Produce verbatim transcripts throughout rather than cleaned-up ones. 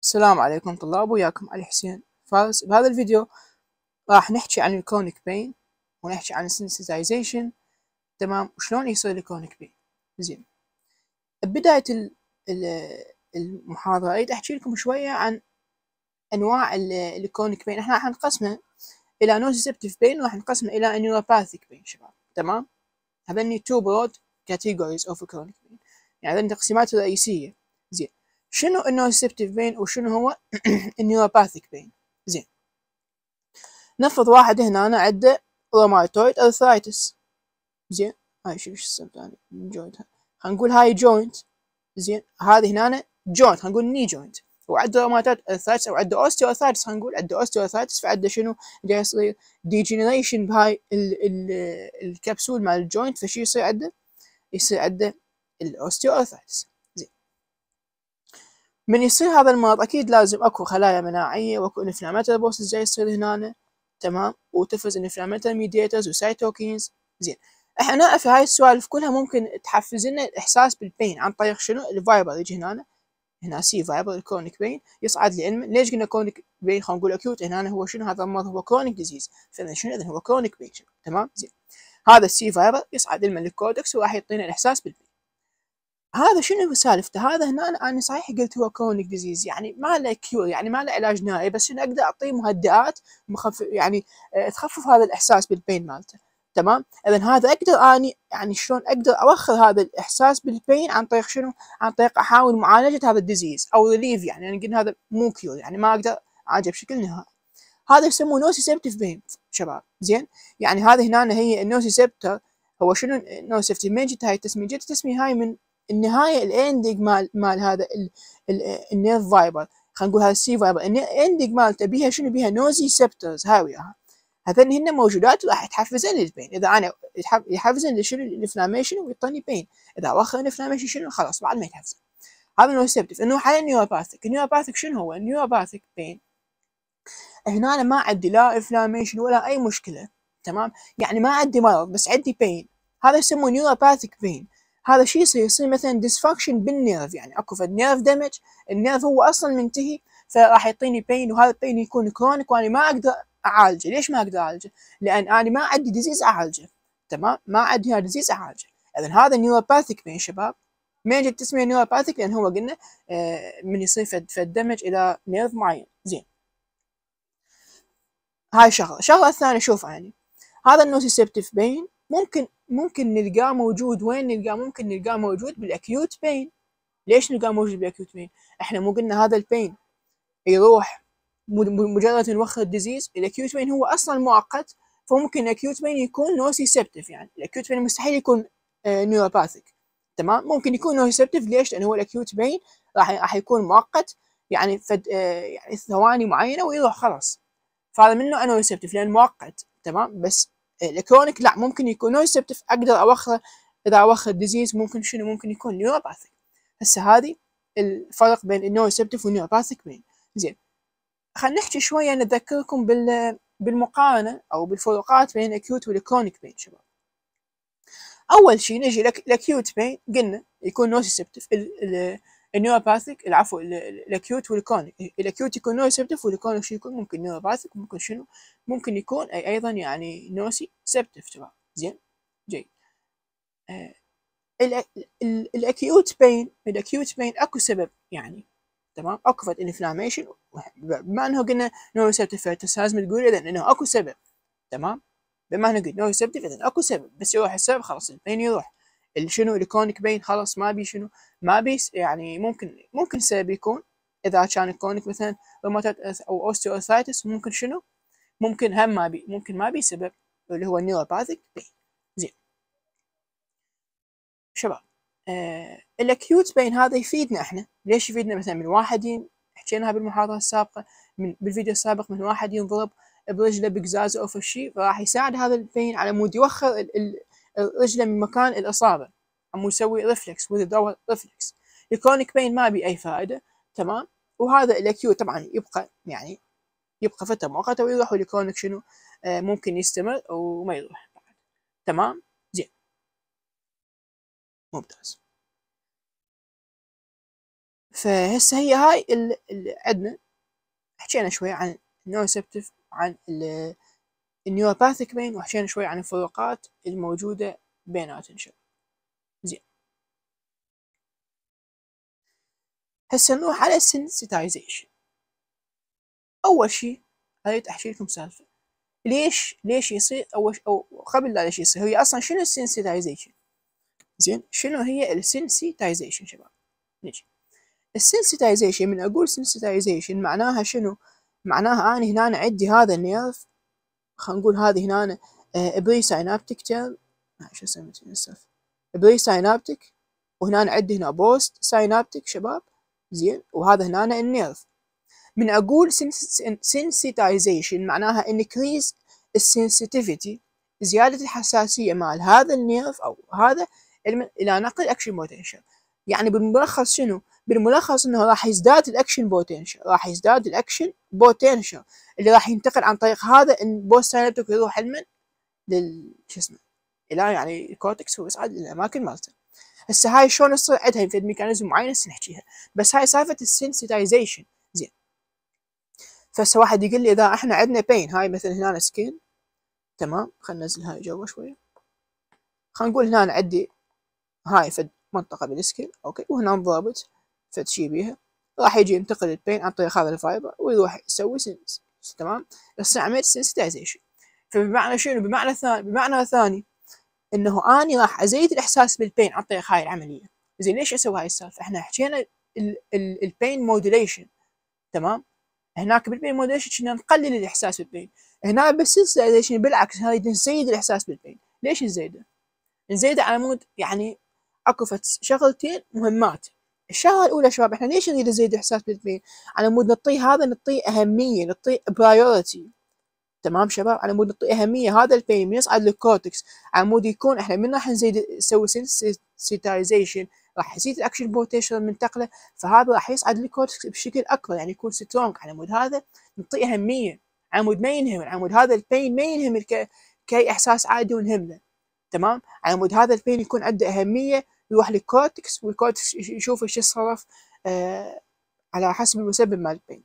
السلام عليكم طلاب، وياكم علي حسين فارس. بهذا الفيديو راح نحكي عن الكونيك بين ونحكي عن السنسيتايزيشن، تمام، وشلون يصير الكونيك بين. زين، ببداية المحاضرة اريد احكي لكم شوية عن انواع الكونيك بين. احنا راح نقسمه الى نوسيسبتيف بين وراح نقسمه الى نيوروباثيك بين شباب، تمام. هذني تو برود كاتيجوريز اوف كونيك بين، يعني هذني التقسيمات الرئيسية. زين، شنو النوسيسبتيف بين وشنو هو النيوروباثيك بين؟ زين، نفرض واحد هنا أنا عنده روماتويد ارثرايتس. زين، هاي شو ايش اسمها ثاني جوينت، خلينا نقول هاي جوينت. زين، هذه هنا جوينت، خلينا نقول ني جوينت، وعنده روماتويد ارثرايتس او عنده اوستيو ارثرايتس، خلينا نقول عنده اوستيو ارثرايتس، فعنده شنو جاي يصير ديجنريشن بهاي ال ال الكبسول مال الجوينت، فشي يصير عنده؟ يصير عنده الاوستيو ارثرايتس. زين، من يصير هذا المرض اكيد لازم اكو خلايا مناعيه واكو انفلاماتوري بروسس جاي يصير هنا، تمام، وتفرز انفلاماتوري ميديترز وسايتوكينز. زين، احنا نعرف هاي السوالف كلها ممكن تحفز لنا الاحساس بالبين عن طريق شنو؟ الفايبر يجي هنا، هنا سي فايبر الكرونيك بين يصعد لعلم. ليش قلنا كرونيك بين؟ خلينا نقول اكيوت، هنا هو شنو؟ هذا المرض هو كرونيك ديزيز، فاذا شنو؟ اذا هو كرونيك بين، تمام. زين، هذا السي فايبر يصعد علما للكورتكس وراح يعطينا الاحساس بالبين. هذا شنو سالفته؟ هذا هنا انا صحيح قلت هو كرونيك ديزيز، يعني ما له كيور، يعني ما له علاج نهائي، بس شنو اقدر اعطيه مهدئات مخف يعني أه تخفف هذا الاحساس بالبين مالته، تمام. اذا هذا اقدر اني يعني شلون اقدر اوخر هذا الاحساس بالبين؟ عن طريق شنو؟ عن طريق احاول معالجه هذا الديزيز او ريليف، يعني انا قلنا هذا مو كيور، يعني ما اقدر اعالجه بشكل نهائي. هذا يسموه نوسيسبتيف بين شباب. زين، يعني هذه هنا هي النوسيسبتر. هو شنو نوسيسبتيف؟ من جت هاي التسميه؟ جت التسميه هاي من النهايه الاندنج مال مال هذا النيرف فايبر، خلينا نقول هذا السي فايبر، الاندنج مالته بيها شنو؟ بيها نوزي سبترز، هاي وياها. هذين هن موجودات راح تحفزن للبين. اذا انا يحفزن لشنو؟ الانفلاميشن ويعطيني بين. اذا اوخر الانفلاميشن شنو؟ خلاص بعد ما يتحفزن. هذا نوسيسبتيف. انه حاليا نيوروباثيك. النيوروباثيك شنو هو؟ النيوروباثيك بين هنا أنا ما عندي لا انفلاميشن ولا اي مشكله، تمام، يعني ما عندي مرض بس عندي بين. هذا يسموه نيوروباثيك بين. هذا شيء يصير يصير مثلا ديسفانكشن بالنيرف، يعني اكو فد نيرف دامج، النيرف هو اصلا منتهي، فراح يعطيني بين، وهذا البين يكون كرونيك وانا ما اقدر اعالجه. ليش ما اقدر اعالجه؟ لان انا ما عندي ديزيز اعالجه، تمام، ما عندي هذا ديزيز اعالجه. اذا هذا نيوروباثيك بين شباب. من جت تسميه نيوروباثيك؟ لان هو قلنا آه من يصير فد فد دمج الى نيرف معين. زين، هاي شغله. الشغله الثانيه، شوف يعني هذا النوسيسبتيف بين ممكن ممكن نلقاه موجود وين؟ نلقاه ممكن نلقاه موجود بالاكيوت بين. ليش نلقاه موجود بالاكيوت بين؟ احنا مو قلنا هذا البين يروح مجرد نوخر الديزيز؟ الاكيوت بين هو اصلا مؤقت، فممكن الاكيوت بين يكون نوسيسبتيف، يعني الاكيوت بين مستحيل يكون آه نيوروباثيك، تمام. ممكن يكون نوسيسبتيف. ليش؟ لان هو الاكيوت بين راح راح يكون مؤقت، يعني فد آه يعني ثواني معينه ويروح خلاص، فهذا منه نوسيسبتيف لان مؤقت، تمام. بس الكرونيك لا، ممكن يكون نوسيسبتيف، اقدر اوخر. اذا اوخر الديزيز ممكن شنو؟ ممكن يكون نيوروباثيك. هسه هذه الفرق بين النوسيسبتيف والنيوروباثيك بين. زين، خلينا نحكي شويه نذكركم بال بالمقارنه او بالفروقات بين الاكيوت والكرونيك بين شباب. اول شيء نجي الاكيوت بين، قلنا يكون نوسيسبتيف. النيوروباثيك العفو الاكيوت والكرونيك. الاكيوت يكون نوسيسبتيف والكرونيك شو يكون؟ ممكن نيوروباثيك، ممكن شنو؟ ممكن يكون اي ايضا يعني نوسيسبتيف، تمام. زين، جيد. آه الاكيوت بين الاكيوت بين اكو سبب، يعني تمام، اكو فد انفلاميشن، بما انه قلنا نوسيسبتيف لازم تقول اذا انه اكو سبب، تمام. بما انه قلت نوسيسبتيف اذا اكو سبب، بس يروح السبب خلاص البين يروح. شنو؟ الكرونيك بين خلاص ما بي شنو؟ ما بي يعني ممكن ممكن سبب يكون اذا كان الكرونيك مثلا روماتويد او اوستيوارثرايتس، ممكن شنو؟ ممكن هم ما بي ممكن ما بي سبب اللي هو النيوروباثيك بين. زين شباب، آه الاكيوت بين هذا يفيدنا احنا. ليش يفيدنا؟ مثلا من واحد، حكيناها بالمحاضره السابقه، من بالفيديو السابق، من واحد ينضرب برجله بقزاز او شيء، فراح يساعد هذا البين على مود يوخر الرجله من مكان الاصابه، عمو يسوي ريفلكس وذ ريفلكس. الكرونيك بين ما بي اي فائده، تمام. وهذا الاكيوت طبعا يبقى يعني يبقى فتره مؤقته ويروح، والكرونيك شنو؟ آه ممكن يستمر وما يروح بعد، تمام. زين، ممتاز. فهسه هي هاي اللي عندنا حكينا شوي عن النيوروسبتيف عن النيوروباثيك بين، وحكينا شوي عن الفروقات الموجودة بيناتهم. زين هسه نروح على السنسيتايزيشن. أول شي أريد أحكي لكم سالفة ليش ليش يصير أول أو قبل لا ليش يصير هي أصلا شنو السنسيتايزيشن. زين شنو هي السنسيتايزيشن شباب؟ نجي السنسيتايزيشن. من أقول سنسيتايزيشن معناها شنو؟ معناها أنا هنا عندي هذا النيرف، خلينا نقول هذه هنا بري ساينابتيك تيرم، شو اسمه السالفة بري ساينابتيك، وهنا عندي هنا بوست ساينابتيك شباب. زين وهذا هنا النيرف. من أقول سنسيتايزيشن معناها increase السنسيتيفيتي، زيادة الحساسية مال هذا النيرف أو هذا إلى نقل أكشن بوتنشل. يعني بالملخص شنو؟ بالملخص إنه راح يزداد الأكشن بوتنشل، راح يزداد الأكشن بوتنشل اللي راح ينتقل عن طريق هذا البوست ساينابتيك ويروح المن لل شو اسمه إلى يعني الكورتكس ويصعد للأماكن مالته. هسه هاي شلون تصير عندها في ميكانيزم معين هسه نحكيها، بس هاي سالفة السنسيتايزيشن. زين فهسه واحد يقول لي إذا إحنا عندنا بين، هاي مثلا هنا سكين تمام، خلينا ننزل هاي جوا شوية، خلينا نقول هنا عندي هاي فد منطقة بالسكين أوكي، وهنا ضابط فد شي بيها، راح يجي ينتقل البين عن طريق هذا الفايبر ويروح يسوي سنس تمام، يصير عملية سنسيتايزيشن. فبمعنى شنو؟ بمعنى ثاني بمعنى ثاني إنه أني راح أزيد الإحساس بالبين عن طريق هاي العملية. زين ليش أسوي هاي السالفة؟ إحنا حكينا البين موديليشن تمام، هناك بالبين موديليشن كنا نقلل الإحساس بالبين، هنا بالسنسيتايزيشن بالعكس هاي نزيد الإحساس بالبين. ليش نزيده؟ نزيده على مود يعني اكو شغلتين مهمات. الشغله الاولى شباب احنا ليش نريد نزيد الاحساس بالبين؟ على مود نعطيه هذا نعطيه اهميه، نعطيه برايورتي تمام شباب، على مود نعطيه اهميه هذا البين من يصعد للكورتكس، على مود يكون احنا من راح نزيد نسوي سنسيتايزيشن راح يزيد الاكشن بوتنشل المنتقله، فهذا راح يصعد للكورتكس بشكل اكبر يعني يكون سترونج. على مود هذا نعطيه اهميه، على مود ما ينهم، على مود هذا البين ما ينهم ك... كاي احساس عادي ونهمله تمام، على مود هذا البين يكون عنده اهميه يروح للكورتكس والكورتكس يشوف ايش يتصرف آه على حسب المسبب مال البين.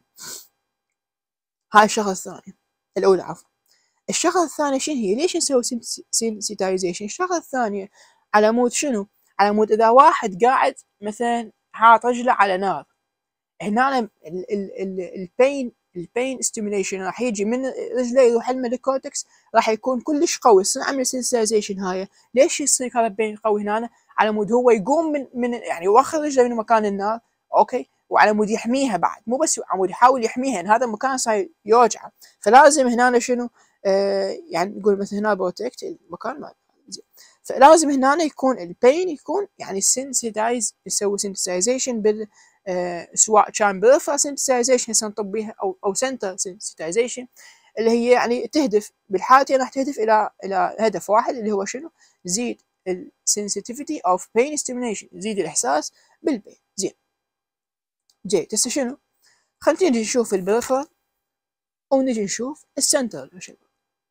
هاي الشغله الثانيه الاولى عفوا. الشغله الثانيه شنو هي؟ ليش نسوي سنسيتايزيشن؟ الشغله الثانيه على مود شنو؟ على مود اذا واحد قاعد مثلا حاط رجله على نار، هنا البين البين ستيميوليشن راح يجي من رجله يروح على الكورتكس راح يكون كلش قوي، يصير عمل سنسيتايزيشن. هاي ليش يصير هذا البين قوي هنا؟ على مود هو يقوم من من يعني يوخر رجله من مكان النار اوكي، وعلى مود يحميها بعد، مو بس على مود يحاول يحميها ان هذا المكان صاير يوجعه، فلازم هنا شنو آه يعني نقول مثلا هنا بروتكت المكان مال، فلازم هنا يكون البين يكون يعني سنسيتايز، يسوي سنسيتايزيشن بال آه سواء كان بريفرال سنسيتايزيشن هسه نطبيها او او سنتر سنسيتايزيشن اللي هي يعني تهدف بالحالتين راح تهدف الى الى هدف واحد اللي هو شنو؟ زيد السنسيتيفيتي اوف بين ستيميوليشن، زيد الاحساس بالبين. زين جيد هسه شنو؟ خلينا نجي نشوف البريفرال او نجي نشوف السنتر يا شباب.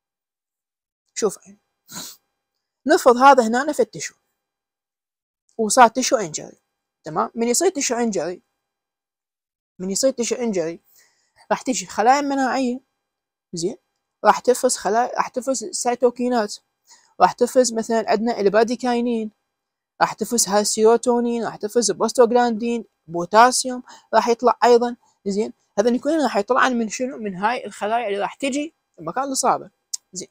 شوف عين نفرض هذا هنا في التشو وصار تشو انجري تمام، من يصير تشو انجري من يصير تشو انجري راح تجي خلايا مناعيه زين، راح تفرز خلايا، راح تفرز سيتوكينات، راح تفرز مثلا عندنا البراديكاينين، راح تفرز هاي السيروتونين، راح تفرز بروستوغلاندين، بوتاسيوم راح يطلع ايضا زين، هذا كلهم راح يطلعن من شنو؟ من هاي الخلايا اللي راح تجي المكان الاصابه. زين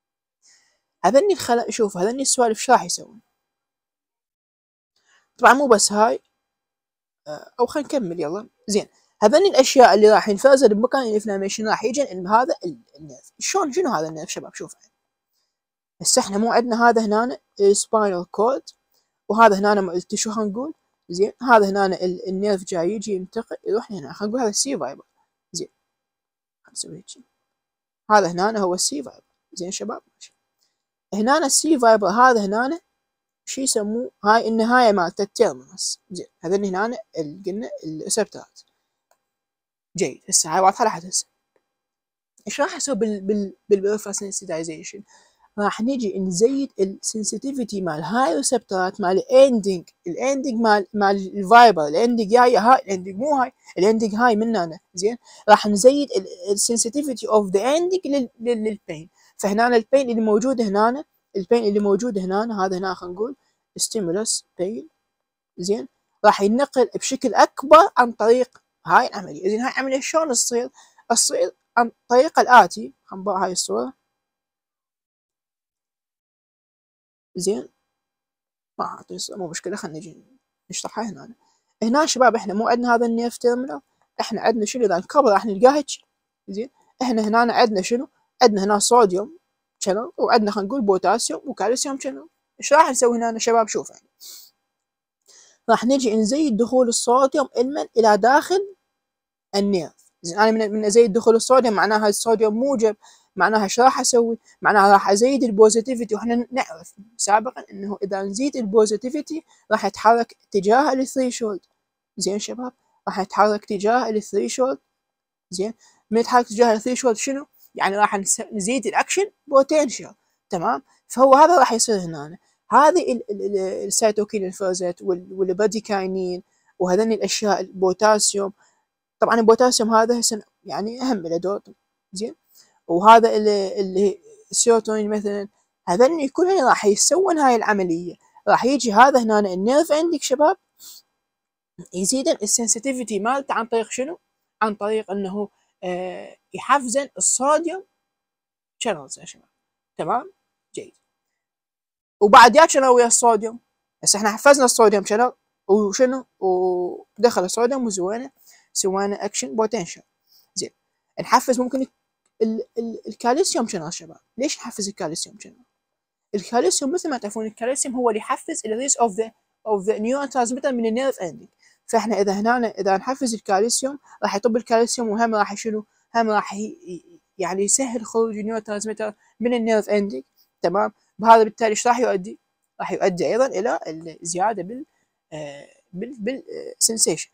هذني الخلايا شوف هذني السوالف ايش راح يسوون؟ طبعا مو بس هاي او خلينا نكمل يلا. زين هذني الاشياء اللي راح ينفرزن بمكان الانفلاميشن راح يجي هذا النيرف. شلون شنو هذا النيرف شباب؟ شوف هسه احنا مو عندنا هذا هنا السباينال كورد وهذا هنا التشو خلينا نقول زين، هذا هنا النيرف جاي يجي ينتقل يروح هنا، خلينا نقول هذا السي فايبر. زين خلينا نسوي هيك، هذا هنا هو السي فايبر. زين شباب هنا السي فايبر هذا هنا شي يسموه هاي النهايه مالت التيرمينس. زين هذول هنا قلنا الريسبتورات. جيد هسه هاي واضحه لحد هسه. ايش راح اسوي بال بال بالبريفرال سنسيتايزيشن؟ راح نجي نزيد السنسيتيفيتي مال هاي الريسبتورات مال الاندنج الاندنج مال مال الفايبر الاندنج جايه هاي الاندنج مو هاي الاندنج هاي من هنا زين. راح نزيد السنسيتيفيتي اوف ذا اندنج للبين. فهنا البين اللي موجود هنا البين اللي موجود هنا هذا هنا خلينا نقول ستيمولس بين زين راح ينقل بشكل اكبر عن طريق هاي العمليه. زين هاي العمليه شلون تصير؟ تصير عن طريق الاتي. خلينا نبقى هاي الصوره زين ما اعطي مو مشكله خلينا نجي نشرحها هنا. هنا شباب احنا مو عندنا هذا النيرف تيرمينال، احنا عندنا شنو اذا نكبر راح نلقاه هيك زين. احنا هنا عندنا شنو؟ عندنا هنا صوديوم شانل وعندنا خلينا نقول بوتاسيوم وكالسيوم شانل. ايش راح نسوي هنا شباب؟ شوف يعني راح نجي نزيد دخول الصوديوم المن الى داخل النيرف. زين انا من من ازيد دخول الصوديوم معناها الصوديوم موجب، معناها ايش راح اسوي؟ معناها راح ازيد البوزيتيفيتي. واحنا نعرف سابقا انه اذا نزيد البوزيتيفيتي راح يتحرك تجاه الثريشولد. زين شباب راح يتحرك تجاه الثريشولد. زين من يتحرك تجاه الثريشولد شنو؟ يعني راح نزيد الاكشن بوتنشال. تمام. فهو هذا راح يصير هنا. هذه السيتوكين الفوزات والباديكاينين وهذني الاشياء البوتاسيوم. طبعا البوتاسيوم هذا يعني اهم له دور زين. وهذا اللي اللي السيروتونين مثلا هذني كلهم راح يسوون هاي العمليه. راح يجي هذا هنا النيرف عندك شباب يزيد السنسيتيفيتي مالته عن طريق شنو؟ عن طريق انه آه يحفزن الصوديوم شانلز يا شباب. تمام جيد. وبعد يا شنو ويا الصوديوم؟ هسه احنا حفزنا الصوديوم شانل وشنو ودخل الصوديوم وزوينا سوينا اكشن بوتنشال. زين نحفز ممكن ال ال الكالسيوم شانل شباب. ليش نحفز الكالسيوم شانل؟ الكالسيوم مثل ما تعرفون الكالسيوم هو اللي يحفز الريليس اوف ذا اوف ذا نيورون ترانسميتر من النيرف اندنج. فاحنا اذا هنا اذا نحفز الكالسيوم راح يطب الكالسيوم وهم راح شنو؟ هم راح يعني يسهل خروج النيورون ترانسميتر من النيرف اندنج. تمام. بهذا بالتالي ايش راح يؤدي؟ راح يؤدي ايضا الى الزياده بال بال بالسنسيشن.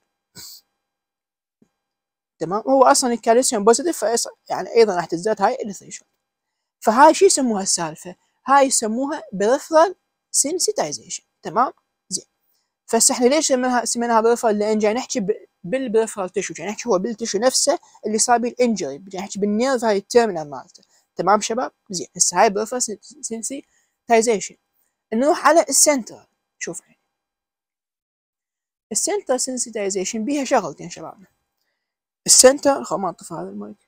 تمام. هو اصلا الكالسيوم بوزيتيف يعني ايضا راح تزداد هاي الثريشولد. فهاي شو يسموها السالفه؟ هاي يسموها بريفرال سنسيتايزيشن. تمام زين. فهسه احنا ليش سميناها سميناها بريفرال؟ لان جاي نحكي بالبريفرال تشو، جاي نحكي هو بالتشو نفسه اللي صار بيه الانجري، جاي نحكي بالنيرف هاي التيرمينال مالته. تمام شباب زين. هسه هاي بريفرال سنسيتايزيشن. نروح على السنترال. شوف يعني السنترال سنسيتايزيشن بيها شغلتين شبابنا. السنتر خل ما اطفي هذا المايك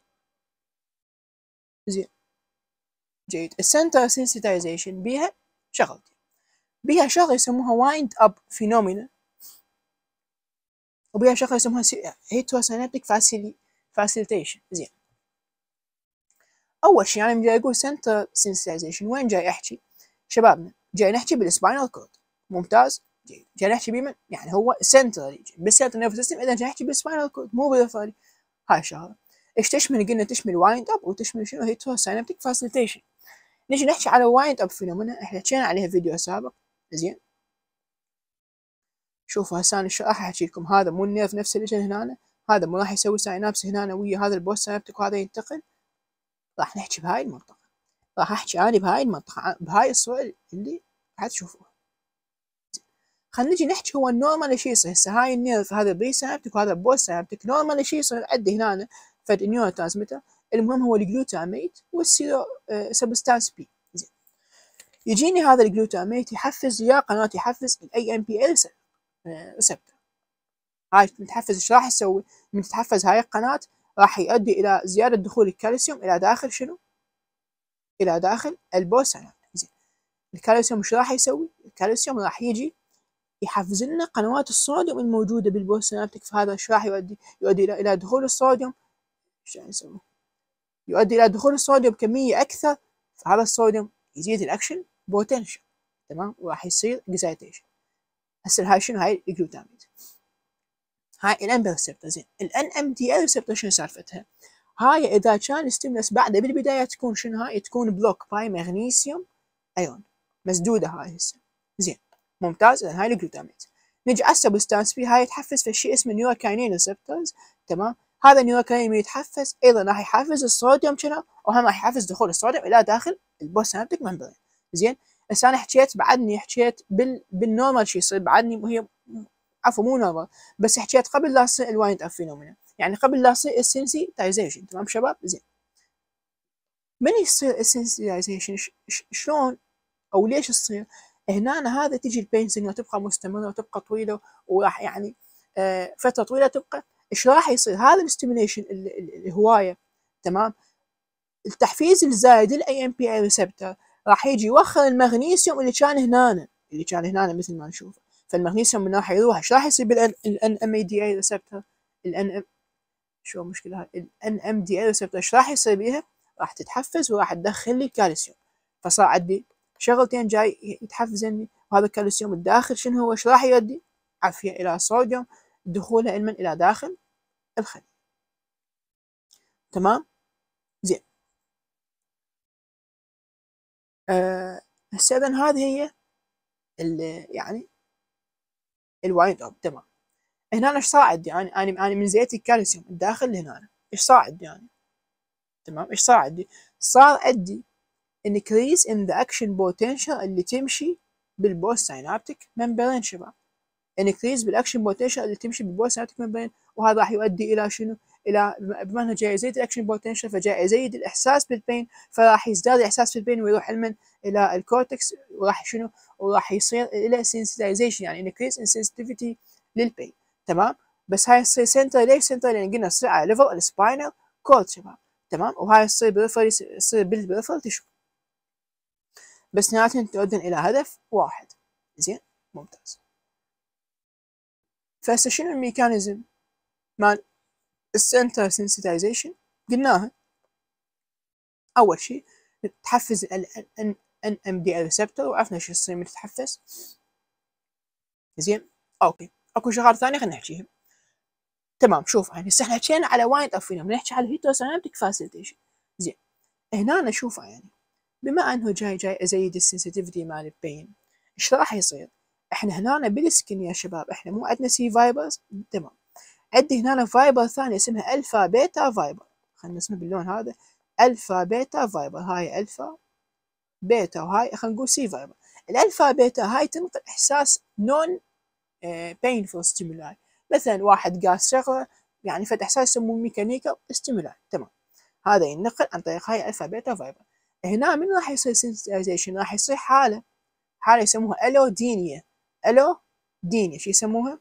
زين جيد. السنتر سنسيتايزيشن بيها شغلتين. بيها شغله يسموها وايند اب فينومينا وبيها شغله يسموها هيتروسينابتيك فاسيليتيشن. زين اول شيء انا يعني جاي اقول سنتر سنسيتايزيشن وين جاي احكي شبابنا؟ جاي نحكي بالسباينال كورد. ممتاز جيد. جاي نحكي بمن؟ يعني هو سنترالي بالسنترال نيرفس سيستم. اذا جاي نحكي بالسباينال كورد مو بالريفرالي. هاي شغله. ايش تشمل؟ قلنا تشمل وايند اب وتشمل شنو؟ هيتروسينابتيك فاسيليتيشن. نجي نحكي على وايند اب فينومينا احنا حكينا عليها فيديو سابق. زين شوفوا هسه انا راح احكي لكم. هذا مو النيرف نفسه اللي جاي هنا، هذا مو راح يسوي ساينابس هنا ويا هذا البوست ساينابتيك وهذا ينتقل. راح نحكي بهاي المنطقه. راح احكي انا بهاي المنطقه بهاي الصوره اللي راح تشوفوها. خلينا نجي نحكي هو النورمال ايش يصير. هسه هاي النيرف هذا بري ساينابتيك وهذا بوست ساينابتيك. نورمال ايش يصير؟ عندي هنا فد نيورو ترانسميتر المهم هو الجلوتاميت والسيرو آه سبستانس بي. زين يجيني هذا الجلوتاميت يحفز يا قناه يحفز الاي ام بي ال ريسبتور. هاي تتحفز ايش راح يسوي؟ من تتحفز هاي القناه راح يؤدي الى زياده دخول الكالسيوم الى داخل شنو؟ الى داخل البوست ساينابتيك. زين الكالسيوم ايش راح يسوي؟ الكالسيوم راح يجي يحفز لنا قنوات الصوديوم الموجوده بالبوست ساينابتيك. فهذا ايش راح يؤدي؟ يؤدي الى الى دخول الصوديوم. ايش راح يسوي؟ يؤدي الى دخول الصوديوم كميه اكثر. فهذا الصوديوم يزيد الاكشن بوتنشال. تمام وراح يصير اكسايتيشن. هسه هاي شنو؟ هاي الجلوتاميت. هاي الان بي ريسبتور. زين الان ام دي ال ريسبتور شنو سالفتها؟ هاي اذا كان ستيمولس بعده بالبدايه تكون شنو؟ هاي تكون بلوك باي مغنيسيوم ايون مسدوده هاي هسه. زين ممتاز. هاي الجلوتاميت. نجي على السبستانس بي. هاي تحفز في شيء اسمه نيوروكاينين ريسبتورز. تمام هذا النيوروكاين يتحفز ايضا راح يحفز الصوديوم شانل، وهم راح يحفز دخول الصوديوم الى داخل البوست سينابتيك ممبرين. زين هسه انا حكيت بعدني حكيت بال بالنورمال شي يصير بعدني، وهي عفوا مو نورمال، بس حكيت قبل لا يصير الوايند اب فينومينا، يعني قبل لا يصير السنسيتايزيشن. تمام شباب؟ زين من يصير السنسيتايزيشن؟ شلون او ليش تصير؟ هنا هذا تجي البين سيجنال تبقى مستمره وتبقى طويله، وراح يعني آه فتره طويله تبقى. ايش راح يصير؟ هذا الاستيميليشن الهوايه، تمام، التحفيز الزايد للاي ام بي اي ريسبتور راح يجي يوخر المغنيسيوم اللي كان هنا اللي كان هنا مثل ما نشوف. فالمغنيسيوم من راح يروح. ايش راح يصير بالان ام اي دي اي ريسبتور؟ الان ام شو المشكله؟ الان ام دي اي ريسبتور ايش راح يصير بيها؟ راح تتحفز وراح تدخل لي كالسيوم، فصار عندي شغلتين جاي يتحفزني. وهذا الكالسيوم الداخل شنو هو؟ ايش راح يؤدي؟ عافيه الى صوديوم دخوله علما الى داخل الخليه. تمام؟ زين آه هسه اذا هذه هي يعني الوايند اب. تمام. هنا ايش صار عندي؟ يعني انا انا من زيت الكالسيوم الداخل لهنا ايش صار عندي يعني؟ تمام ايش صار عندي؟ صار عندي increase in the action potential اللي تمشي بالبوست سينابتيك ممبرين شباب. increase بالاكشن بوتنشال اللي تمشي بالبوست سينابتيك ممبرين، وهذا راح يؤدي الى شنو؟ الى بما انه جاي يزيد الاكشن بوتنشال فجاي يزيد الاحساس بالبين، فراح يزداد الاحساس بالبين ويروح علما الى الكورتكس، وراح شنو؟ وراح يصير الى سنسيتايزيشن، يعني increase in sensitivity للبين. تمام. بس هاي تصير سنتر. ليش سنتر؟ لان قلنا تصير على ليفل السباينال كورد شباب. تمام. وهاي تصير بريفرال، تصير بالبريفرال تشو، بس نهاية تؤدي الى هدف واحد. زين ممتاز. فهسه شنو الميكانيزم مال السنتر سنسيتايزيشن؟ قلناها اول شيء تحفز ال ان ام دي ريسبتور، وعرفنا شو يصير من تتحفز. زين اوكي اكو شغلات ثانيه خلينا نحكيها. تمام. شوف يعني هسه احنا حكينا على وايند اب فينوم، نحكي على الهيتروسينابتيك فاسيليتيشن. زين هنا نشوف يعني بما انه جاي جاي ازيد السنسيتيفيتي مال البين، ايش راح يصير؟ احنا هنا بالسكن يا شباب احنا مو عندنا سي فايبرز؟ تمام. عندي هنا فايبر ثانيه اسمها الفا بيتا فايبر، خلينا نسميه باللون هذا الفا بيتا فايبر. هاي الفا بيتا وهاي خلينا نقول سي فايبر. الالفا بيتا هاي تنقل احساس نون بينفول ستيمولاي، مثلا واحد قاس شغله يعني فد احساس يسموه ميكانيكال ستيمولاي. تمام. هذا ينقل عن طريق هاي الفا بيتا فايبر. هنا من راح يصير سنسيتايزيشن؟ راح يصير حاله حاله يسموها الودينيا. الودينيا شو يسموها؟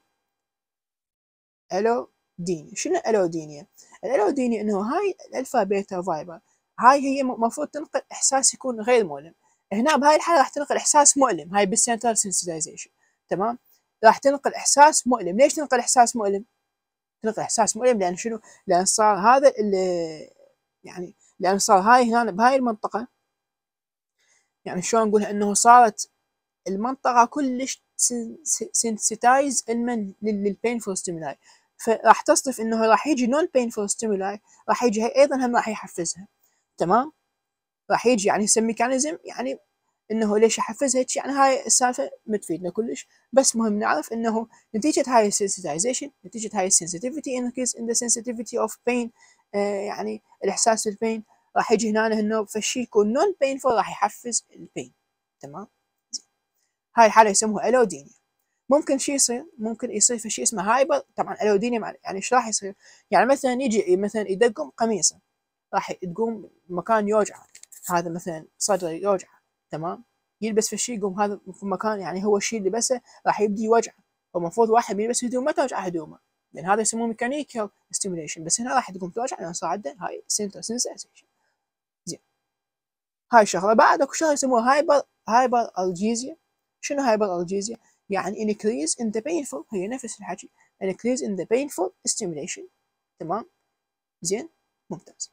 الودينيا. شنو الودينيا؟ الالودينيا انه هاي الالفا بيتا فايبر هاي هي المفروض تنقل احساس يكون غير مؤلم. هنا بهاي الحاله راح تنقل احساس مؤلم، هاي بالسنترال سنسيتايزيشن. تمام. راح تنقل احساس مؤلم. ليش تنقل احساس مؤلم؟ تنقل احساس مؤلم لان شنو؟ لان صار هذا اللي يعني لان صار هاي هنا بهاي المنطقه، يعني شلون نقولها، انه صارت المنطقه كلش سنسيتايز للبينفول ستيمولاي، فراح تصرف انه راح يجي نون بينفول ستيمولاي، راح يجي هي ايضا هم راح يحفزها. تمام. راح يجي يعني يسمي ميكانيزم يعني انه ليش يحفزها هيك. يعني هاي السالفه ما تفيدنا كلش، بس مهم نعرف انه نتيجه هاي السنسيتايزيشن، نتيجه هاي السنسيتيفيتي انكريز ان ذا سنسيتيفيتي اوف بين، يعني الاحساس بالبين، راح يجي هنا انه فشي يكون نون بينفول راح يحفز البين. تمام. هاي الحاله يسموها الودينيا. ممكن شي يصير؟ ممكن يصير في شيء اسمه هايبر. طبعا الودينيا يعني ايش راح يصير؟ يعني مثلا يجي مثلا يدقم قميصه، راح تقوم مكان يوجعه، هذا مثلا صدره يوجعه. تمام. يلبس في شيء يقوم هذا في مكان يعني هو الشيء اللي لبسه راح يبدي يوجعه. المفروض واحد يلبس هدوم ما توجع هدومه، لان هذا يسموه ميكانيكال ستيميوليشن، بس هنا راح تقوم توجع لان صار عنده هاي سنتر سنسيشن. زين هاي شغله. بعد اكو شغله يسموها هايبر هايبر الجيزيا. شنو هايبر الجيزيا؟ يعني increase in the painful، هي نفس الحكي increase in the painful stimulation. تمام. زين ممتاز.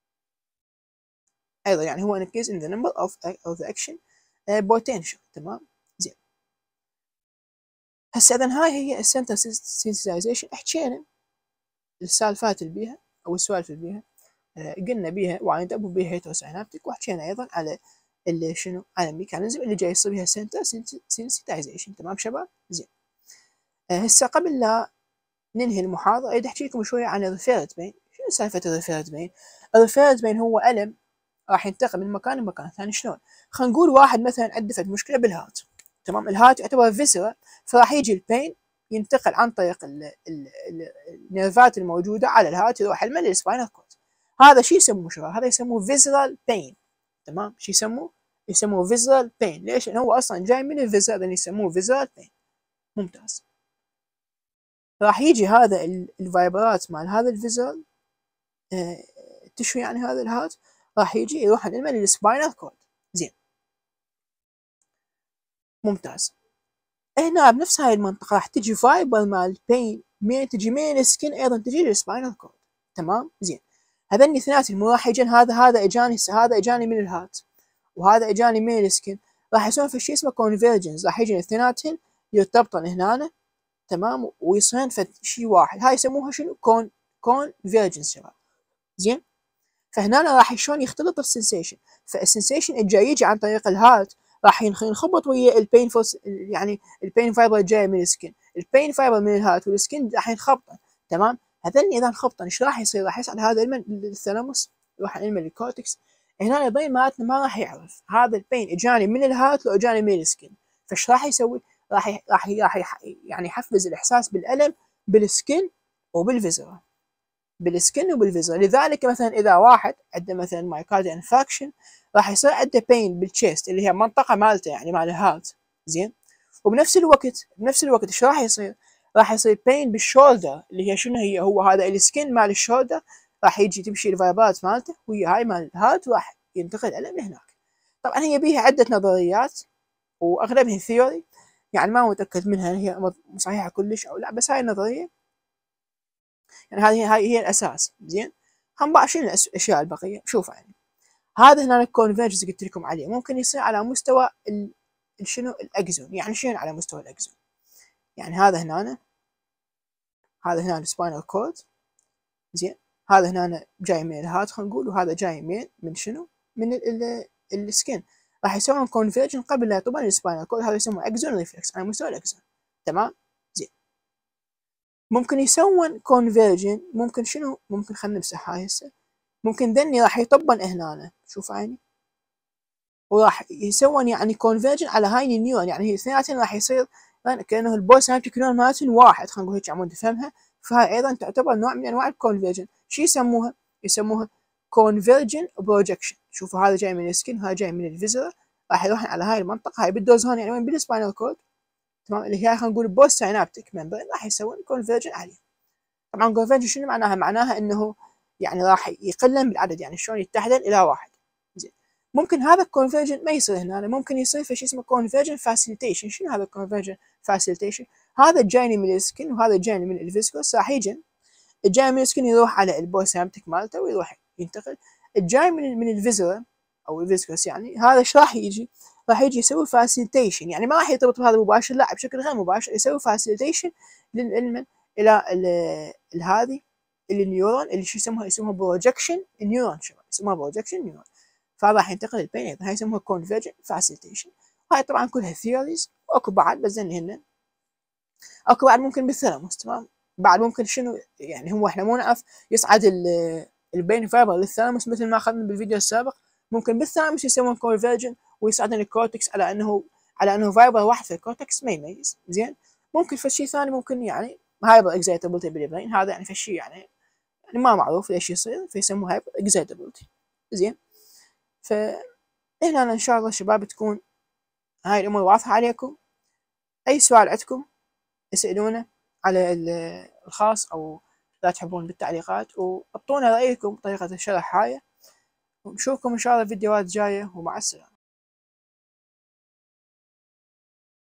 ايضا يعني هو increase in the number of of the action uh, potential. تمام. زين هسه اذا هاي هي السنتر سنسيتايزيشن. حكينا السالفات اللي بيها او السوالف اللي بيها، آه قلنا بيها وايند اب وبيها هيتروسينابتيك، وحكينا ايضا على اللي شنو على الميكانيزم اللي جاي يصير بها سنتر سنسيتايزيشن. تمام شباب. زين آه هسه قبل لا ننهي المحاضرة أريد أحكي لكم شوية عن الريفيرد بين. شنو سالفة الريفيرد بين؟ الريفيرد بين هو ألم راح ينتقل من مكان لمكان ثاني. شلون؟ خلينا نقول واحد مثلا عنده فد مشكلة بالهات، تمام؟ الهات يعتبر فيسرا، فراح يجي البين ينتقل عن طريق ال ال ال النيرفات الموجودة على الهات يروح المن للسباينال كورد. هذا شو يسموه شباب؟ هذا يسموه فيزرال بين، تمام؟ شو يسموه؟ يسموه فيزرال بين. ليش؟ لأنه هو أصلا جاي من الفيزرال، لأن يسموه فيزرال بين. ممتاز. راح يجي هذا الفايبرات مال هذا الفيزرال اه تشو يعني هذا الهات راح يجي يروح المن للسباينال كورد. زين، ممتاز. هنا بنفس هاي المنطقة راح تجي فايبر مال بين، من تجي من السكن أيضا تجي للسباينال كورد، تمام؟ زين، هذني اثنيناتهم راح يجون، هذا هذا اجاني هذا اجاني من الهات وهذا اجاني من السكن، راح يسوون في شيء اسمه كونفرجنس، راح يجي الاثنيناتهم يرتبطن هنا، تمام؟ ويصيرون في شيء واحد. هاي يسموها شنو؟ كون كونفرجنس شباب. زين، فهنا راح شلون يختلط السنسيشن، فالسنسيشن الجاي يجي عن طريق الهات راح ينخبط ويا البين فوس، يعني البين فايبر الجاي من السكن، البين فايبر من الهات والسكن راح ينخبطن، تمام؟ هذني اذا انخبطن ايش راح يصير؟ راح يصعد هذا المن للثالاموس، يروح المن للكورتكس. هنا البين مالتنا ما راح يعرف هذا البين اجاني من الهات لو اجاني من السكن، فايش راح يسوي؟ راح ي... راح ي... راح ي... يعني يحفز الاحساس بالالم بالسكن وبالفيزرا، بالسكن وبالفيزر. لذلك مثلا اذا واحد عنده مثلا مايكارديال انفاكشن راح يصير عنده بين بالتشيست اللي هي منطقه مالته يعني مال الهارت. زين، وبنفس الوقت بنفس الوقت ايش راح يصير؟ راح يصير بين بالشولدر اللي هي شنو هي؟ هو هذا السكن مال الشولدر، راح يجي تمشي الفايبرات مالته وهي هاي مال الهارت وراح ينتقل الالم لهناك. طبعا هي بيها عده نظريات واغلبها ثيوري، يعني ما متاكد منها هي صحيحه كلش او لا، بس هاي النظريه يعني هذه هاي هي الاساس. زين، هم بقى شنو الاشياء البقيه؟ شوفوا يعني هذا هنا الكونفرجنس قلت لكم عليه ممكن يصير على مستوى ال... شنو الاكزون. يعني شنو على مستوى الاكزون؟ يعني هذا هنا هذا هنا السباينال كورد، زين، هذا هنا جاي من الهات خلينا نقول، وهذا جاي من من شنو؟ من ال ال السكن، راح يسوون كونفرجن قبل لا يطبون السباينال كورد، هذا يسمونه اكزون ريفلكس على مستوى الاكزون، تمام؟ زين، ممكن يسوون كونفرجن، ممكن شنو؟ ممكن خلينا نمسح هاي هسه، ممكن ذني راح يطبن هنا، شوف عيني، وراح يسوون يعني كونفرجن على هاي النيورون، يعني هي اثنيناتهم راح يصير يعني كانه البول سينابتيك نيورون مالتهم واحد، خلينا نقول هيك عمود تفهمها. فهاي ايضا تعتبر نوع من انواع الكونفرجن. شو يسموها؟ يسموها كونفرجن بروجكشن. شوفوا هذا جاي من السكن وهذا جاي من الفيزر، راح يروح على هاي المنطقه، هاي بالدوز هون يعني وين؟ بالسباينال كورد، تمام؟ اللي هي خلينا نقول بوست سينابتيك ممبرين، راح يسوون كونفرجن عليه. طبعا كونفرجن شنو معناها؟ معناها انه يعني راح يقلن بالعدد، يعني شلون يتحدن الى واحد. زين، ممكن هذا الكونفرجن ما يصير هنا، ممكن يصير في شيء اسمه كونفرجن فاسيليتيشن. شنو هذا الكونفرجن فاسيليتيشن؟ هذا جايني من السكن وهذا جايني من الفيسكوس، راح يجي الجاي من السكن يروح على البوسامتك مالته ويروح ينتقل، الجاي من من الفيزرا او الفيسكوس يعني هذا ايش راح يجي؟ راح يجي يسوي فاسيليتيشن، يعني ما راح يرتبط بهذا مباشر، لا، بشكل غير مباشر يسوي فاسيليتيشن للعلم الى هذه النيورون اللي شو يسموها؟ يسموها بروجكشن نيورون شباب، يسموها بروجكشن نيورون، فراح ينتقل البين ايضا، هاي يسموها كونفرجن فاسيليتيشن. هاي طبعا كلها ثيوريز، واكو بعد بس ذني هن اكو بعد ممكن بالثالاموس، تمام؟ بعد ممكن شنو يعني، هو احنا مو نعرف يصعد البين فايبر للثالاموس مثل ما اخذنا بالفيديو السابق، ممكن بالثالاموس يسوون كونفرجن ويصعدون الكورتكس على انه على انه فايبر واحد في الكورتكس ما يميز. زين، ممكن في شيء ثاني ممكن يعني هايبر اكزايتابيلتي بالبرين، هذا يعني في شيء يعني يعني ما معروف ليش يصير، فيسموه هايبر اكزايتابيلتي. زين، فهنا ان شاء الله شباب تكون هاي الامور واضحه عليكم. اي سؤال عندكم اسالونا على الخاص او لا تحبون بالتعليقات، واعطونا رايكم بطريقه الشرح هاي، ونشوفكم ان شاء الله فيديوهات جايه، ومع السلامه.